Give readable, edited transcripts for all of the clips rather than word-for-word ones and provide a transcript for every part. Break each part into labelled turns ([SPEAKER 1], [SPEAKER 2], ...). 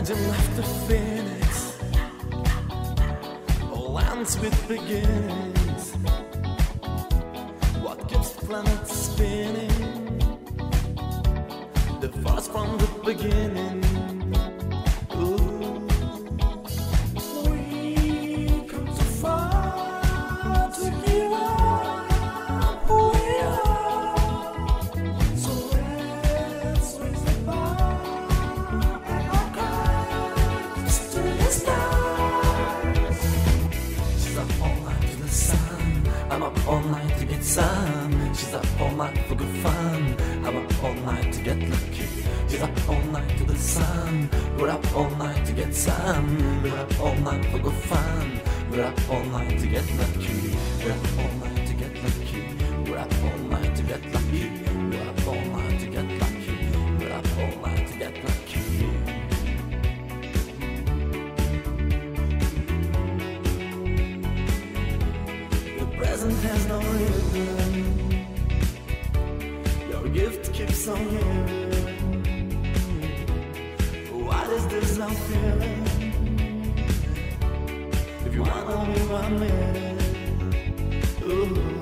[SPEAKER 1] Imagine after Phoenix, all ends with beginnings. What keeps the planet spinning? The force from the beginning. Ooh. We come too far to give up who we are. So let's raise the bar and our cars to the stars. She's up all night to the sun. I'm up all night to get some. She's up all night for good fun. I'm up all night to get lucky. She's up all night to the sun. We're up all night to get some. We're up all night for good fun. We're up all night to get lucky. We're up all night to get lucky. We're up all night to get lucky. We're up all night to get lucky. We're up all night to get lucky. The present has no rhythm. Your gift keeps on giving. What is this I'm feeling? If you want only 1 minute, ooh.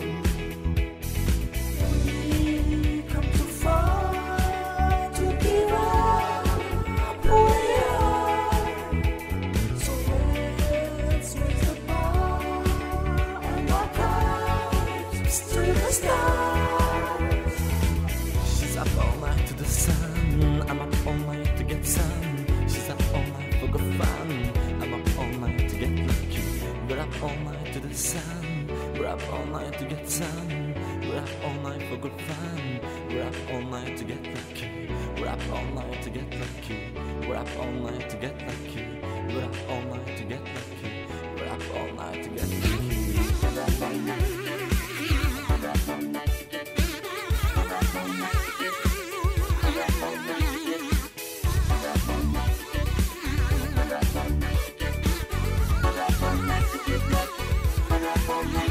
[SPEAKER 1] We come too far to give up who we are. So let's raise the bar and walk out to the stars. She's up all night to the sun. I'm up all night to get some. She's up all night for good fun. I'm up all night to get lucky. We're up all night to the sun. We're up all night to get some. We're up all night for good fun. We're up all night to get lucky. We're up all night to get lucky. We're up all night to get lucky. We're up all night to get lucky. We're up all night to get lucky. We're up all night. We're up all night. We're up all night. We're up all night. We're up all night.